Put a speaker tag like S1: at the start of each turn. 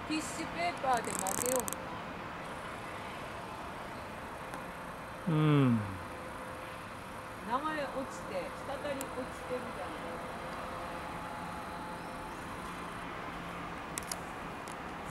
S1: ティッシュペーパーで曲げよう。
S2: うん。
S1: 流れ落ちて、滴り落ちてるじゃん。